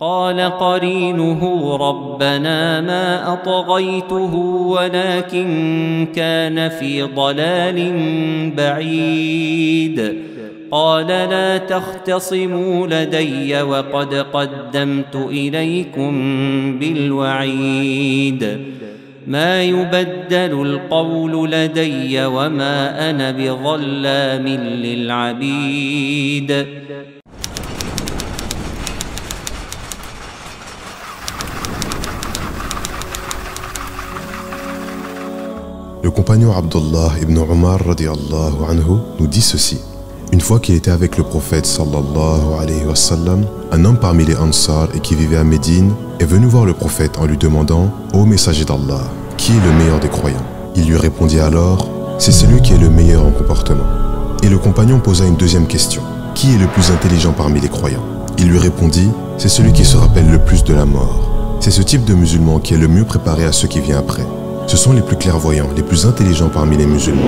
قال قرينه ربنا ما أطغيته ولكن كان في ضلال بعيد قال لا تختصموا لدي وقد قدمت إليكم بالوعيد ما يبدل القول لدي وما أنا بظلام للعبيد. Le compagnon Abdullah ibn Umar radiallahu anhu nous dit ceci. Une fois qu'il était avec le prophète sallallahu alayhi wa sallam, un homme parmi les Ansar et qui vivait à Médine est venu voir le prophète en lui demandant « Ô messager d'Allah, qui est le meilleur des croyants ?» Il lui répondit alors « C'est celui qui est le meilleur en comportement. » Et le compagnon posa une deuxième question. « Qui est le plus intelligent parmi les croyants ?» Il lui répondit « C'est celui qui se rappelle le plus de la mort. » C'est ce type de musulman qui est le mieux préparé à ce qui vient après. Ce sont les plus clairvoyants, les plus intelligents parmi les musulmans.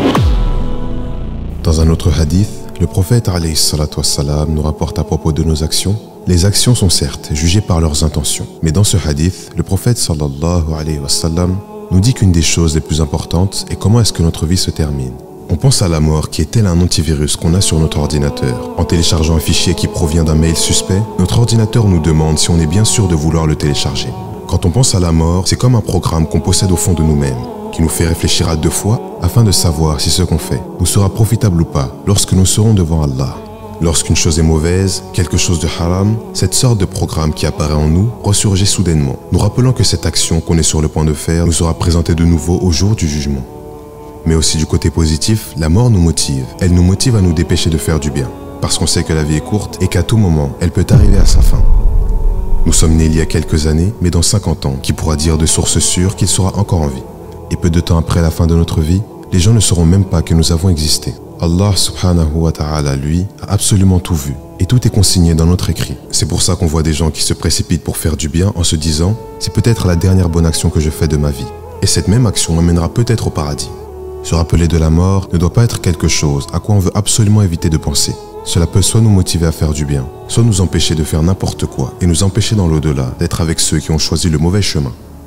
Dans un autre hadith, le prophète alayhi salatu wassalam nous rapporte à propos de nos actions. Les actions sont certes jugées par leurs intentions. Mais dans ce hadith, le prophète sallallahu alayhi wa sallam nous dit qu'une des choses les plus importantes est comment est-ce que notre vie se termine. On pense à la mort qui est tel un antivirus qu'on a sur notre ordinateur. En téléchargeant un fichier qui provient d'un mail suspect, notre ordinateur nous demande si on est bien sûr de vouloir le télécharger. Quand on pense à la mort, c'est comme un programme qu'on possède au fond de nous-mêmes, qui nous fait réfléchir à deux fois afin de savoir si ce qu'on fait nous sera profitable ou pas lorsque nous serons devant Allah. Lorsqu'une chose est mauvaise, quelque chose de haram, cette sorte de programme qui apparaît en nous ressurgit soudainement, nous rappelant que cette action qu'on est sur le point de faire nous sera présentée de nouveau au jour du jugement. Mais aussi du côté positif, la mort nous motive. Elle nous motive à nous dépêcher de faire du bien, parce qu'on sait que la vie est courte et qu'à tout moment, elle peut arriver à sa fin. Nous sommes nés il y a quelques années, mais dans 50 ans, qui pourra dire de source sûre qu'il sera encore en vie? Et peu de temps après la fin de notre vie, les gens ne sauront même pas que nous avons existé. Allah subhanahu wa ta'ala, lui, a absolument tout vu, et tout est consigné dans notre écrit. C'est pour ça qu'on voit des gens qui se précipitent pour faire du bien en se disant « c'est peut-être la dernière bonne action que je fais de ma vie, et cette même action m'amènera peut-être au paradis ». Se rappeler de la mort ne doit pas être quelque chose à quoi on veut absolument éviter de penser. Cela peut soit nous motiver à faire du bien, soit nous empêcher de faire n'importe quoi et nous empêcher dans l'au-delà d'être avec ceux qui ont choisi le mauvais chemin.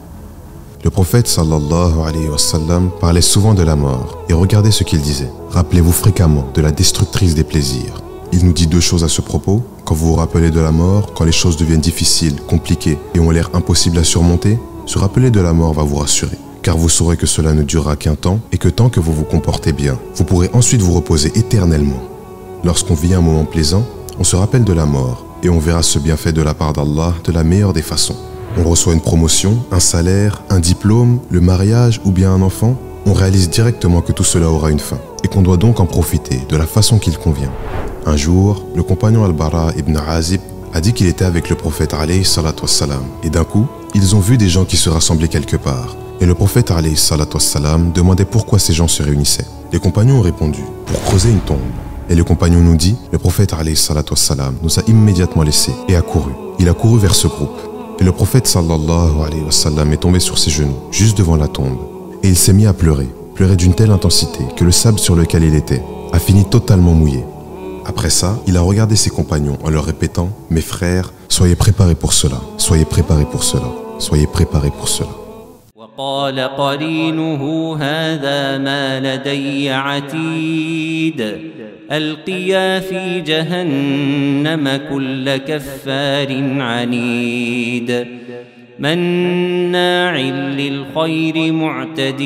Le prophète sallallahu alayhi wa sallam parlait souvent de la mort et regardez ce qu'il disait. Rappelez-vous fréquemment de la destructrice des plaisirs. Il nous dit deux choses à ce propos. Quand vous vous rappelez de la mort, quand les choses deviennent difficiles, compliquées et ont l'air impossibles à surmonter, se rappeler de la mort va vous rassurer. Car vous saurez que cela ne durera qu'un temps et que tant que vous vous comportez bien, vous pourrez ensuite vous reposer éternellement. Lorsqu'on vit un moment plaisant, on se rappelle de la mort et on verra ce bienfait de la part d'Allah de la meilleure des façons. On reçoit une promotion, un salaire, un diplôme, le mariage ou bien un enfant. On réalise directement que tout cela aura une fin et qu'on doit donc en profiter de la façon qu'il convient. Un jour, le compagnon Al-Bara ibn Azib a dit qu'il était avec le prophète alayhi salatu wassalam et d'un coup, ils ont vu des gens qui se rassemblaient quelque part. Et le prophète alayhi salatu wassalam demandait pourquoi ces gens se réunissaient. Les compagnons ont répondu « pour creuser une tombe ». Et le compagnon nous dit, le prophète alayhi salatu wassalam nous a immédiatement laissés et a couru. Il a couru vers ce groupe. Et le prophète sallallahu alayhi wa sallam est tombé sur ses genoux, juste devant la tombe. Et il s'est mis à pleurer d'une telle intensité que le sable sur lequel il était a fini totalement mouillé. Après ça, il a regardé ses compagnons en leur répétant « Mes frères, soyez préparés pour cela, soyez préparés pour cela, soyez préparés pour cela ». وقال قرينه هذا ما لدي عتيد ألقيا في جهنم كل كفار عنيد مناع للخير معتد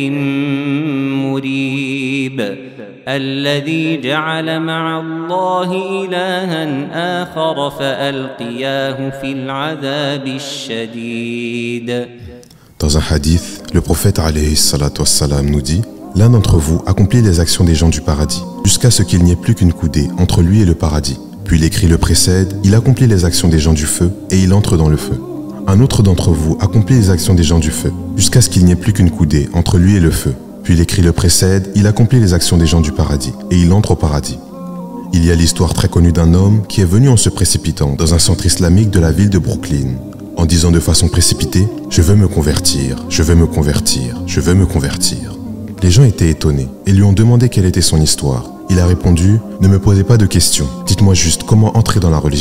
مريب الذي جعل مع الله إلها آخر فألقياه في العذاب الشديد. Dans un hadith, le prophète alayhi salatu wassalam nous dit « L'un d'entre vous accomplit les actions des gens du paradis, jusqu'à ce qu'il n'y ait plus qu'une coudée entre lui et le paradis. Puis l'écrit le précède, il accomplit les actions des gens du feu et il entre dans le feu. Un autre d'entre vous accomplit les actions des gens du feu, jusqu'à ce qu'il n'y ait plus qu'une coudée entre lui et le feu. Puis l'écrit le précède, il accomplit les actions des gens du paradis et il entre au paradis. » Il y a l'histoire très connue d'un homme qui est venu en se précipitant dans un centre islamique de la ville de Brooklyn, en disant de façon précipitée « Je veux me convertir, je veux me convertir, je veux me convertir ». Les gens étaient étonnés et lui ont demandé quelle était son histoire. Il a répondu « Ne me posez pas de questions, dites-moi juste comment entrer dans la religion ».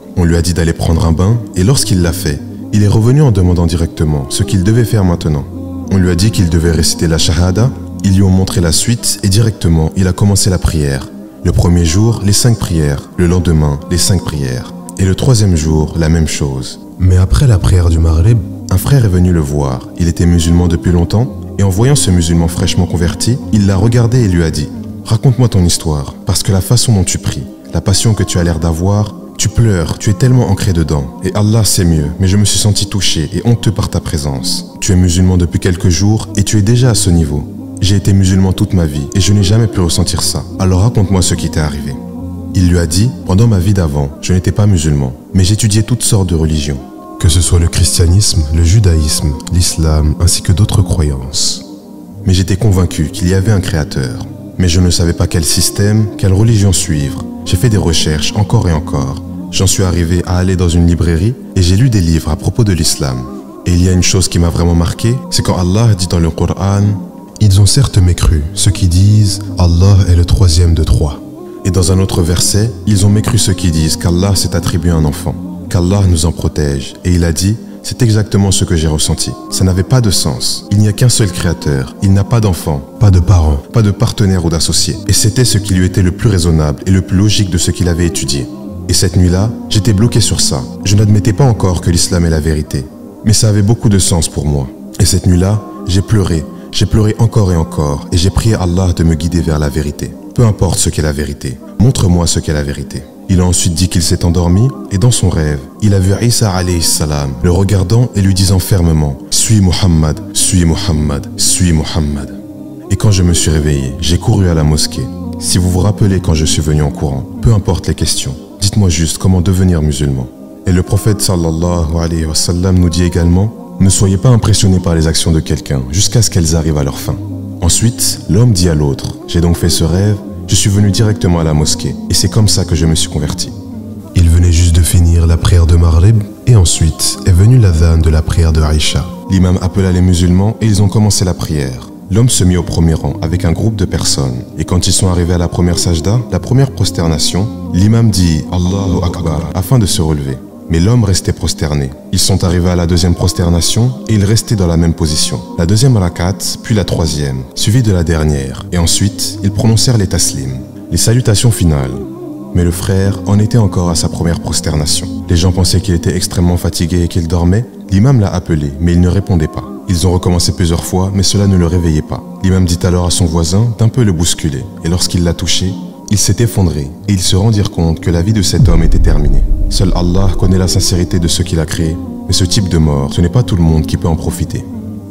On lui a dit d'aller prendre un bain et lorsqu'il l'a fait, il est revenu en demandant directement ce qu'il devait faire maintenant. On lui a dit qu'il devait réciter la shahada, ils lui ont montré la suite et directement il a commencé la prière. Le premier jour, les 5 prières, le lendemain, les 5 prières. Et le troisième jour, la même chose. Mais après la prière du Maghrib, un frère est venu le voir. Il était musulman depuis longtemps et en voyant ce musulman fraîchement converti, il l'a regardé et lui a dit « Raconte-moi ton histoire, parce que la façon dont tu pries, la passion que tu as l'air d'avoir, tu pleures, tu es tellement ancré dedans. Et Allah sait mieux, mais je me suis senti touché et honteux par ta présence. Tu es musulman depuis quelques jours et tu es déjà à ce niveau. J'ai été musulman toute ma vie et je n'ai jamais pu ressentir ça. Alors raconte-moi ce qui t'est arrivé. » Il lui a dit « Pendant ma vie d'avant, je n'étais pas musulman, mais j'étudiais toutes sortes de religions. Que ce soit le christianisme, le judaïsme, l'islam, ainsi que d'autres croyances. Mais j'étais convaincu qu'il y avait un créateur. Mais je ne savais pas quel système, quelle religion suivre. J'ai fait des recherches encore et encore. J'en suis arrivé à aller dans une librairie et j'ai lu des livres à propos de l'islam. Et il y a une chose qui m'a vraiment marqué, c'est quand Allah dit dans le Coran « Ils ont certes mécru, ceux qui disent « Allah est le troisième de 3 ». Et dans un autre verset, ils ont mécru ceux qui disent qu'Allah s'est attribué un enfant, qu'Allah nous en protège. Et il a dit « C'est exactement ce que j'ai ressenti. Ça n'avait pas de sens. Il n'y a qu'un seul créateur. Il n'a pas d'enfant, pas de parents, pas de partenaire ou d'associé. Et c'était ce qui lui était le plus raisonnable et le plus logique de ce qu'il avait étudié. Et cette nuit-là, j'étais bloqué sur ça. Je n'admettais pas encore que l'islam est la vérité. Mais ça avait beaucoup de sens pour moi. Et cette nuit-là, j'ai pleuré encore et encore. Et j'ai prié Allah de me guider vers la vérité. Peu importe ce qu'est la vérité. Montre-moi ce qu'est la vérité. Il a ensuite dit qu'il s'est endormi et dans son rêve, il a vu Isa alayhi salam le regardant et lui disant fermement « Suis Muhammad, suis Muhammad, suis Muhammad ». Et quand je me suis réveillé, j'ai couru à la mosquée. Si vous vous rappelez quand je suis venu en courant, peu importe les questions, dites-moi juste comment devenir musulman. Et le prophète sallallahu alayhi wa sallam nous dit également « Ne soyez pas impressionnés par les actions de quelqu'un jusqu'à ce qu'elles arrivent à leur fin ». Ensuite, l'homme dit à l'autre « J'ai donc fait ce rêve, je suis venu directement à la mosquée et c'est comme ça que je me suis converti. » Il venait juste de finir la prière de Maghrib et ensuite est venue l'adhan de la prière de Aïcha. L'imam appela les musulmans et ils ont commencé la prière. L'homme se mit au premier rang avec un groupe de personnes et quand ils sont arrivés à la première sajda, la première prosternation, l'imam dit « Allahu Akbar » afin de se relever. Mais l'homme restait prosterné. Ils sont arrivés à la deuxième prosternation et ils restaient dans la même position. La deuxième rakat, puis la troisième, suivie de la dernière. Et ensuite, ils prononcèrent les taslim, les salutations finales. Mais le frère en était encore à sa première prosternation. Les gens pensaient qu'il était extrêmement fatigué et qu'il dormait. L'imam l'a appelé, mais il ne répondait pas. Ils ont recommencé plusieurs fois, mais cela ne le réveillait pas. L'imam dit alors à son voisin d'un peu le bousculer. Et lorsqu'il l'a touché, il s'est effondré et ils se rendirent compte que la vie de cet homme était terminée. Seul Allah connaît la sincérité de ce qu'il a créé, mais ce type de mort, ce n'est pas tout le monde qui peut en profiter.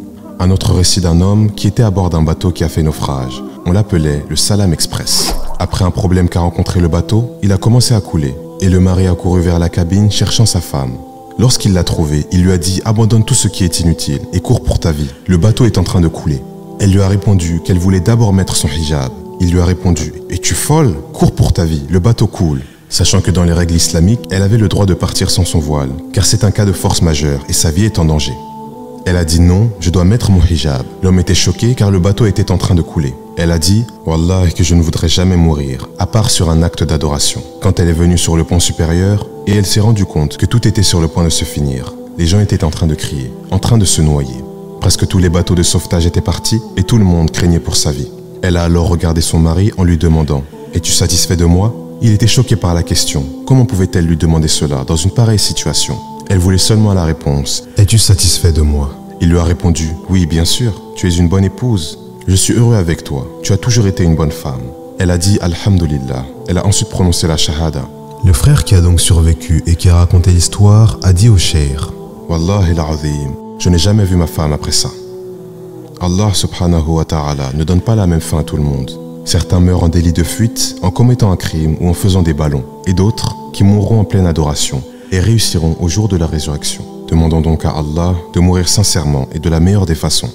Un autre récit d'un homme qui était à bord d'un bateau qui a fait naufrage. On l'appelait le Salam Express. Après un problème qu'a rencontré le bateau, il a commencé à couler et le mari a couru vers la cabine cherchant sa femme. Lorsqu'il l'a trouvée, il lui a dit « Abandonne tout ce qui est inutile et cours pour ta vie. Le bateau est en train de couler. » Elle lui a répondu qu'elle voulait d'abord mettre son hijab. Il lui a répondu « Es-tu folle? Cours pour ta vie, le bateau coule. » Sachant que dans les règles islamiques, elle avait le droit de partir sans son voile, car c'est un cas de force majeure et sa vie est en danger. Elle a dit non, je dois mettre mon hijab. L'homme était choqué car le bateau était en train de couler. Elle a dit « Wallah que je ne voudrais jamais mourir, à part sur un acte d'adoration. » Quand elle est venue sur le pont supérieur, et elle s'est rendue compte que tout était sur le point de se finir. Les gens étaient en train de crier, en train de se noyer. Presque tous les bateaux de sauvetage étaient partis et tout le monde craignait pour sa vie. Elle a alors regardé son mari en lui demandant « Es-tu satisfait de moi ?» Il était choqué par la question. Comment pouvait-elle lui demander cela dans une pareille situation? Elle voulait seulement la réponse « Es-tu satisfait de moi ?» Il lui a répondu « Oui, bien sûr, tu es une bonne épouse. Je suis heureux avec toi. Tu as toujours été une bonne femme. » Elle a dit « Alhamdulillah ». Elle a ensuite prononcé la shahada. Le frère qui a donc survécu et qui a raconté l'histoire a dit au cheikh « Wallahi l'azim, je n'ai jamais vu ma femme après ça. » Allah subhanahu wa ta'ala ne donne pas la même fin à tout le monde. Certains meurent en délit de fuite, en commettant un crime ou en faisant des ballons, et d'autres qui mourront en pleine adoration et réussiront au jour de la résurrection. Demandons donc à Allah de mourir sincèrement et de la meilleure des façons.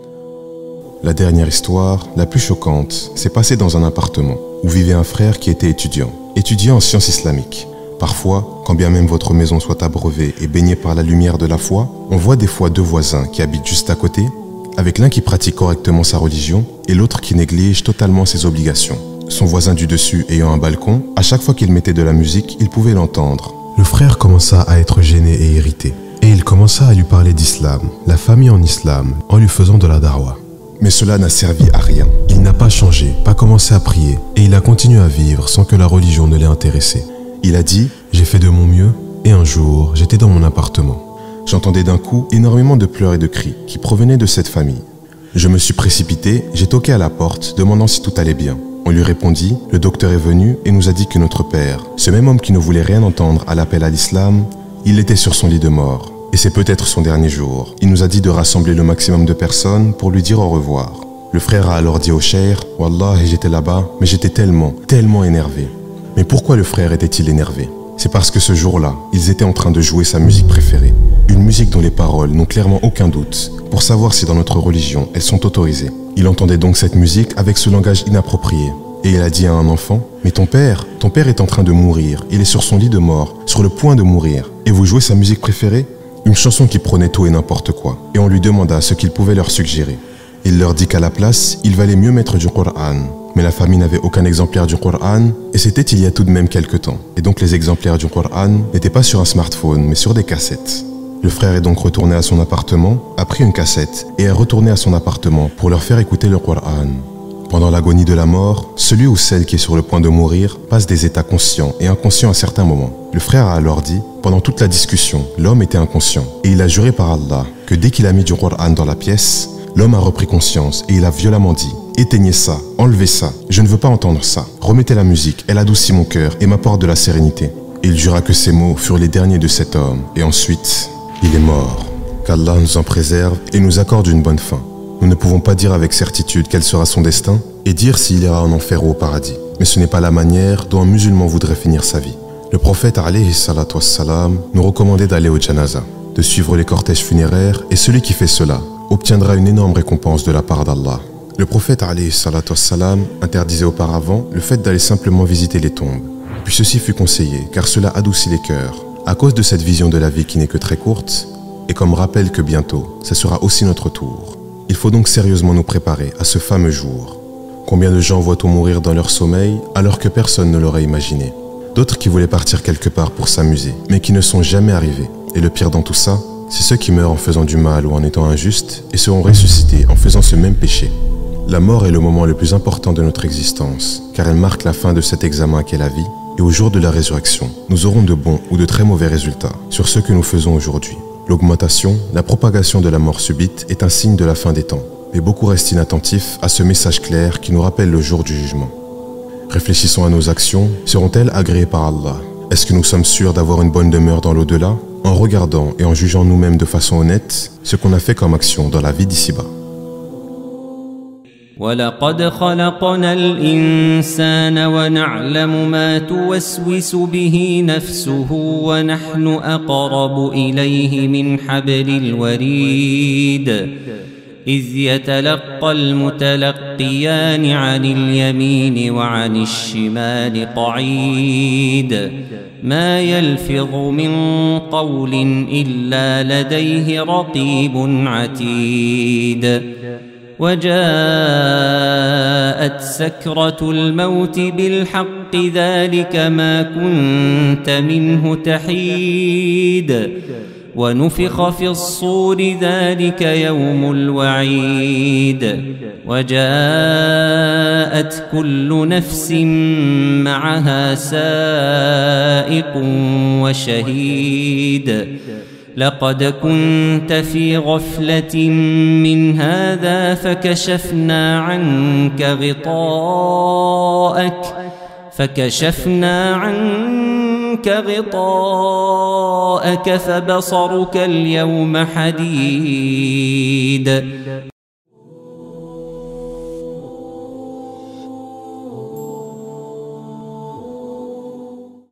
La dernière histoire, la plus choquante, s'est passée dans un appartement où vivait un frère qui était étudiant en sciences islamiques. Parfois, quand bien même votre maison soit abreuvée et baignée par la lumière de la foi, on voit des fois deux voisins qui habitent juste à côté, avec l'un qui pratique correctement sa religion et l'autre qui néglige totalement ses obligations. Son voisin du dessus ayant un balcon, à chaque fois qu'il mettait de la musique, il pouvait l'entendre. Le frère commença à être gêné et irrité. Et il commença à lui parler d'islam, la famille en islam, en lui faisant de la darwa. Mais cela n'a servi à rien. Il n'a pas changé, pas commencé à prier, et il a continué à vivre sans que la religion ne l'ait intéressé. Il a dit « J'ai fait de mon mieux » et un jour, j'étais dans mon appartement. J'entendais d'un coup énormément de pleurs et de cris qui provenaient de cette famille. Je me suis précipité, j'ai toqué à la porte, demandant si tout allait bien. On lui répondit, le docteur est venu et nous a dit que notre père, ce même homme qui ne voulait rien entendre à l'appel à l'islam, il était sur son lit de mort. Et c'est peut-être son dernier jour. Il nous a dit de rassembler le maximum de personnes pour lui dire au revoir. Le frère a alors dit au cheikh, Wallah, j'étais là-bas, mais j'étais tellement énervé. Mais pourquoi le frère était-il énervé? C'est parce que ce jour-là, ils étaient en train de jouer sa musique préférée. Une musique dont les paroles n'ont clairement aucun doute, pour savoir si dans notre religion, elles sont autorisées. Il entendait donc cette musique avec ce langage inapproprié. Et il a dit à un enfant, mais ton père est en train de mourir, il est sur son lit de mort, sur le point de mourir. Et vous jouez sa musique préférée? Une chanson qui prenait tout et n'importe quoi. Et on lui demanda ce qu'il pouvait leur suggérer. Il leur dit qu'à la place, il valait mieux mettre du Coran. Mais la famille n'avait aucun exemplaire du Coran, et c'était il y a tout de même quelques temps. Et donc les exemplaires du Coran n'étaient pas sur un smartphone, mais sur des cassettes. Le frère est donc retourné à son appartement, a pris une cassette, et est retourné à son appartement pour leur faire écouter le Coran. Pendant l'agonie de la mort, celui ou celle qui est sur le point de mourir passe des états conscients et inconscients à certains moments. Le frère a alors dit, pendant toute la discussion, l'homme était inconscient, et il a juré par Allah que dès qu'il a mis du Coran dans la pièce, l'homme a repris conscience et il a violemment dit « Éteignez ça, enlevez ça, je ne veux pas entendre ça. Remettez la musique, elle adoucit mon cœur et m'apporte de la sérénité. » Et il jura que ces mots furent les derniers de cet homme, et ensuite, il est mort. Qu'Allah nous en préserve et nous accorde une bonne fin. Nous ne pouvons pas dire avec certitude quel sera son destin et dire s'il ira en enfer ou au paradis. Mais ce n'est pas la manière dont un musulman voudrait finir sa vie. Le prophète alayhi salatu wassalam nous recommandait d'aller au janaza, de suivre les cortèges funéraires, et celui qui fait cela obtiendra une énorme récompense de la part d'Allah. Le prophète alayhi salatu wassalam interdisait auparavant le fait d'aller simplement visiter les tombes. Puis ceci fut conseillé car cela adoucit les cœurs. À cause de cette vision de la vie qui n'est que très courte, et comme rappel que bientôt, ce sera aussi notre tour. Il faut donc sérieusement nous préparer à ce fameux jour. Combien de gens voient-on mourir dans leur sommeil alors que personne ne l'aurait imaginé? D'autres qui voulaient partir quelque part pour s'amuser, mais qui ne sont jamais arrivés. Et le pire dans tout ça, c'est ceux qui meurent en faisant du mal ou en étant injustes et seront ressuscités en faisant ce même péché. La mort est le moment le plus important de notre existence, car elle marque la fin de cet examen qu'est la vie, et au jour de la résurrection, nous aurons de bons ou de très mauvais résultats sur ce que nous faisons aujourd'hui. L'augmentation, la propagation de la mort subite est un signe de la fin des temps, mais beaucoup restent inattentifs à ce message clair qui nous rappelle le jour du jugement. Réfléchissons à nos actions, seront-elles agréées par Allah? Est-ce que nous sommes sûrs d'avoir une bonne demeure dans l'au-delà, en regardant et en jugeant nous-mêmes de façon honnête ce qu'on a fait comme action dans la vie d'ici-bas? وَلَقَدْ خَلَقْنَا الْإِنسَانَ وَنَعْلَمُ مَا تُوَسْوِسُ بِهِ نَفْسُهُ وَنَحْنُ أَقْرَبُ إِلَيْهِ مِنْ حَبْلِ الْوَرِيدِ إِذْ يَتَلَقَّى الْمُتَلَقِّيَانِ عَنِ الْيَمِينِ وَعَنِ الشِّمَالِ قَعِيدٌ مَا يَلْفِظُ مِنْ قَوْلٍ إِلَّا لَدَيْهِ رَقِيبٌ عَتِيدٌ وجاءت سكرة الموت بالحق ذلك ما كنت منه تحيد ونفخ في الصور ذلك يوم الوعيد وجاءت كل نفس معها سائق وشهيد لقد كنت في غفلة من هذا فكشفنا عنك غطاءك فبصرك اليوم حديد